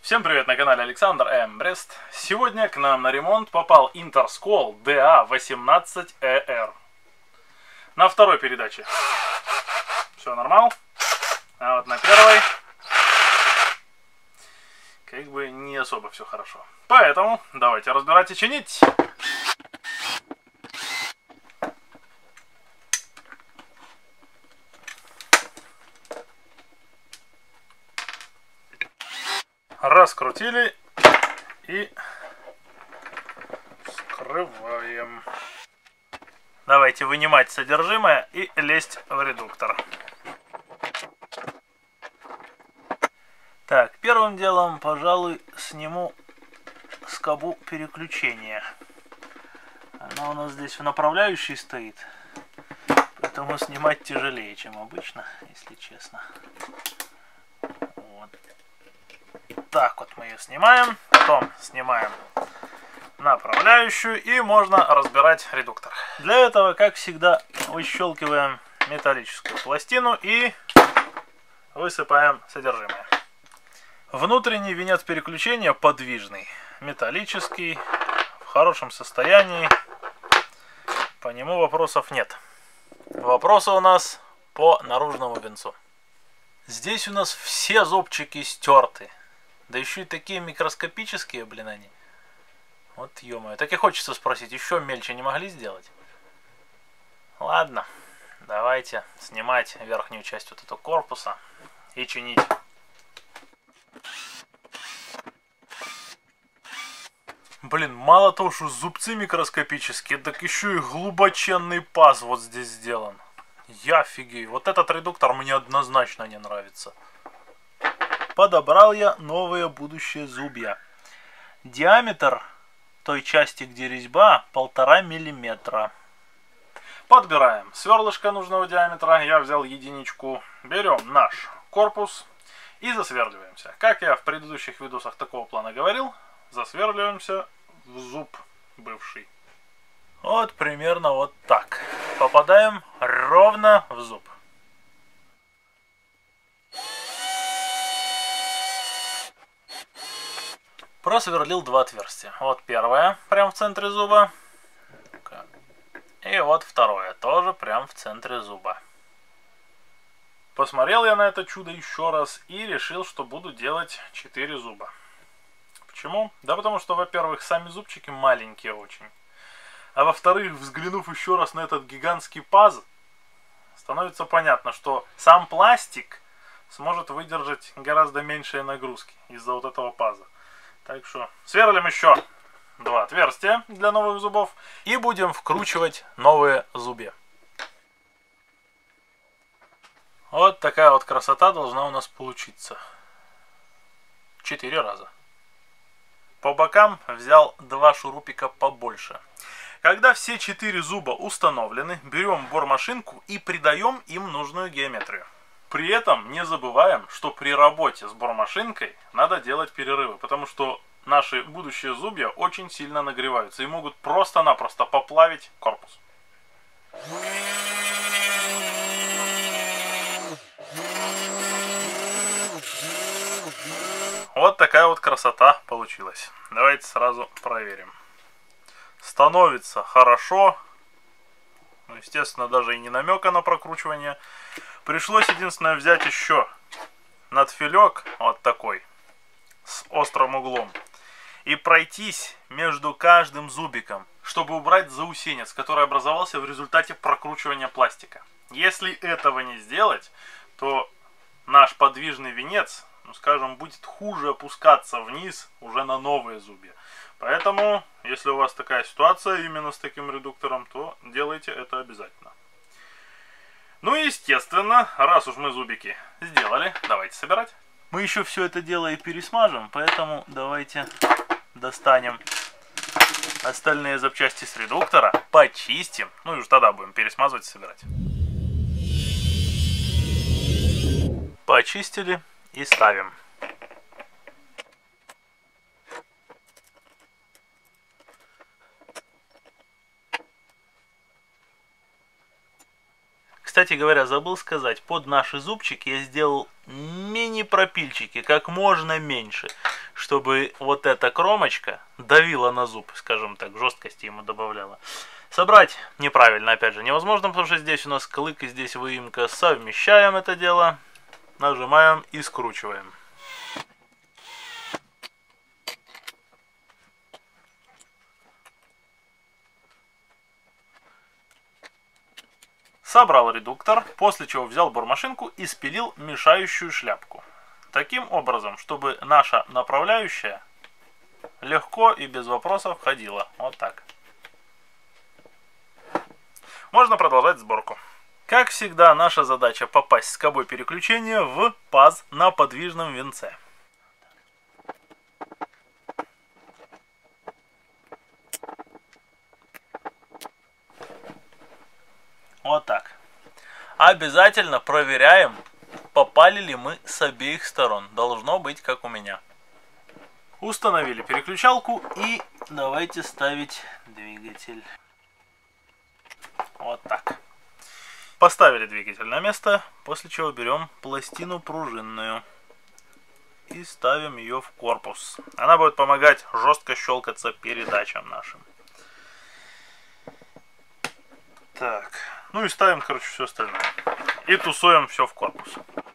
Всем привет, на канале Александр М. Брест. Сегодня к нам на ремонт попал Interscroll DA18ER. На второй передаче все нормал, а вот на первой как бы не особо все хорошо. Поэтому давайте разбирать и чинить. Раскрутили и скрываем. Давайте вынимать содержимое и лезть в редуктор. Так, первым делом, пожалуй, сниму скобу переключения. Она у нас здесь в направляющей стоит, поэтому снимать тяжелее, чем обычно, если честно. Вот. Так вот мы ее снимаем, потом снимаем направляющую и можно разбирать редуктор. Для этого, как всегда, выщелкиваем металлическую пластину и высыпаем содержимое. Внутренний венец переключения подвижный, металлический, в хорошем состоянии, по нему вопросов нет. Вопросы у нас по наружному венцу. Здесь у нас все зубчики стерты. Да еще и такие микроскопические, блин, они. Вот ё-моё. Так и хочется спросить, еще мельче не могли сделать? Ладно, давайте снимать верхнюю часть вот этого корпуса и чинить. Блин, мало того, что зубцы микроскопические, так еще и глубоченный паз вот здесь сделан. Я офигею. Вот этот редуктор мне однозначно не нравится. Подобрал я новые будущие зубья. Диаметр той части, где резьба, 1,5 мм. Подбираем сверлышко нужного диаметра. Я взял единичку. Берем наш корпус и засверливаемся. Как я в предыдущих видосах такого плана говорил, засверливаемся в зуб бывший. Вот примерно вот так. Попадаем ровно в зуб. Просверлил два отверстия. Вот первое, прям в центре зуба. И вот второе, тоже прям в центре зуба. Посмотрел я на это чудо еще раз и решил, что буду делать 4 зуба. Почему? Да потому что, во-первых, сами зубчики маленькие очень. А во-вторых, взглянув еще раз на этот гигантский паз, становится понятно, что сам пластик сможет выдержать гораздо меньшие нагрузки из-за вот этого паза. Так что сверлим еще 2 отверстия для новых зубов и будем вкручивать новые зубья. Вот такая вот красота должна у нас получиться. 4 раза. По бокам взял 2 шурупика побольше. Когда все 4 зуба установлены, берем бормашинку и придаем им нужную геометрию. При этом не забываем, что при работе с бормашинкой надо делать перерывы, потому что наши будущие зубья очень сильно нагреваются и могут просто-напросто поплавить корпус. Вот такая вот красота получилась. Давайте сразу проверим. Становится хорошо. Естественно, даже и не намека на прокручивание. Пришлось единственное взять еще надфилек вот такой с острым углом и пройтись между каждым зубиком, чтобы убрать заусенец, который образовался в результате прокручивания пластика. Если этого не сделать, то наш подвижный венец, ну скажем, будет хуже опускаться вниз уже на новые зубья. Поэтому, если у вас такая ситуация именно с таким редуктором, то делайте это обязательно. Ну и естественно, раз уж мы зубики сделали, давайте собирать. Мы еще все это дело и пересмажем, поэтому давайте достанем остальные запчасти с редуктора, почистим, ну и уж тогда будем пересмазывать и собирать. Почистили и ставим. Кстати говоря, забыл сказать, под наши зубчики я сделал мини-пропильчики, как можно меньше, чтобы вот эта кромочка давила на зуб, скажем так, жесткости ему добавляла. Собрать неправильно, опять же, невозможно, потому что здесь у нас клык и здесь выемка. Совмещаем это дело, нажимаем и скручиваем. Собрал редуктор, после чего взял бормашинку и спилил мешающую шляпку. Таким образом, чтобы наша направляющая легко и без вопросов ходила. Вот так. Можно продолжать сборку. Как всегда, наша задача попасть скобой переключения в паз на подвижном венце. Вот так. Обязательно проверяем, попали ли мы с обеих сторон. Должно быть, как у меня. Установили переключалку и давайте ставить двигатель. Вот так. Поставили двигатель на место, после чего берем пластину пружинную и ставим ее в корпус. Она будет помогать жестко щелкаться передачам нашим. Так, ну и ставим, короче, все остальное. И тусуем все в корпус.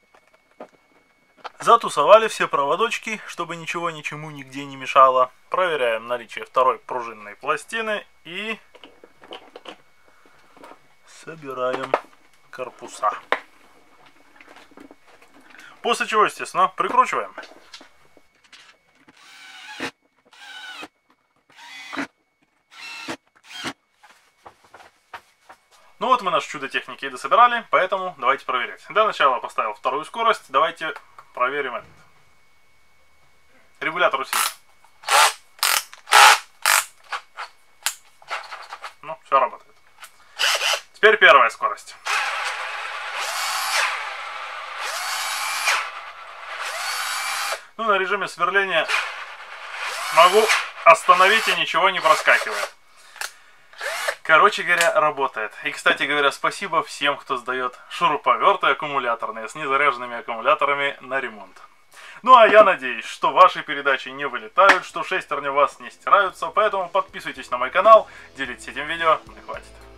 Затусовали все проводочки, чтобы ничего ничему нигде не мешало. Проверяем наличие второй пружинной пластины и собираем корпуса. После чего, естественно, прикручиваем. Ну вот мы наше чудо техники и дособирали, поэтому давайте проверять. Для начала поставил вторую скорость, давайте проверим этот регулятор усилия. Ну, все работает. Теперь первая скорость. Ну, на режиме сверления могу остановить, и ничего не проскакивает. Короче говоря, работает. И, кстати говоря, спасибо всем, кто сдает шуруповерты аккумуляторные с незаряженными аккумуляторами на ремонт. Ну а я надеюсь, что ваши передачи не вылетают, что шестерни у вас не стираются, поэтому подписывайтесь на мой канал, делитесь этим видео, и хватит.